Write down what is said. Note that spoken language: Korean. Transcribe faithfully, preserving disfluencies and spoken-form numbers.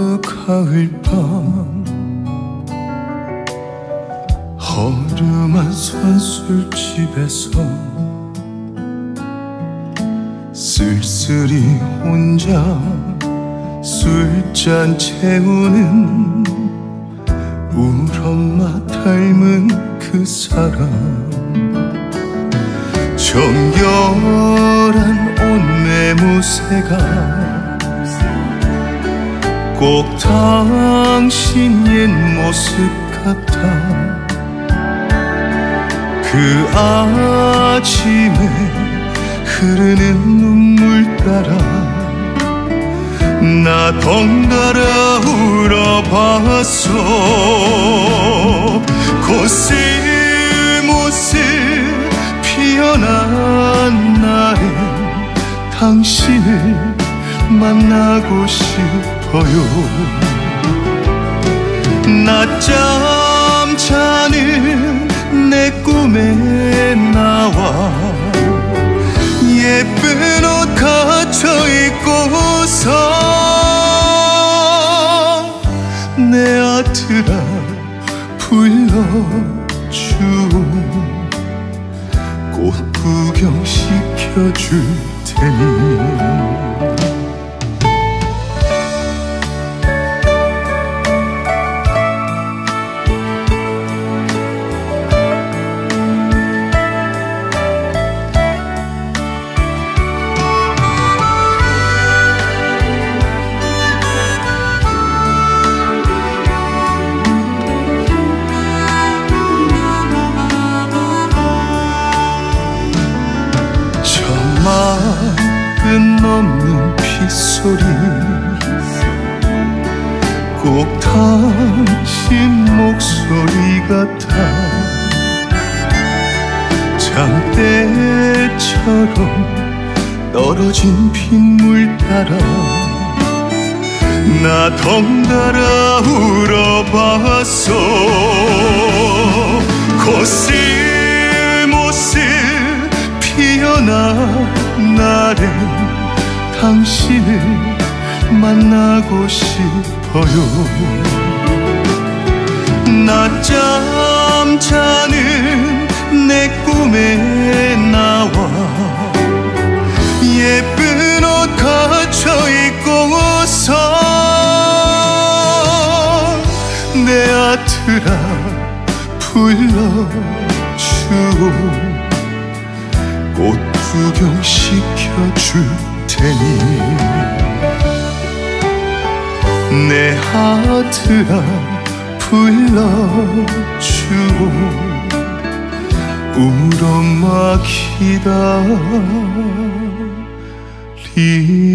어느 가을밤 허름한 선술집에서 쓸쓸히 혼자 술잔 채우는 우리 엄마 닮은 그 사람, 정결한 옷 매무새가 꼭 당신 옛 모습 같아. 그 아침에 흐르는 눈물 따라 나 덩달아 울어봤어. 코스모스 피어난 날에 당신을 만나고 싶어요. 낮잠 자는 내 꿈에 나와 예쁜 옷 갖춰 입고서 내 아들아 불러줘. 꽃 구경 시켜줄 테니. 끝없는 빗소리 꼭 당신 목소리 같아. 장대처럼 떨어진 빗물 따라 나 덩달아 울어봤어. 코스모스 피어난 날에 당신을 만나고 싶어요. 낮잠 자는 내 꿈에 나와 예쁜 옷 갖춰 입고서 내 아들아 불러주오. 꽃 구경 시켜줄 테니. 내 아들아 불러주오. 우리 엄마 기다리네.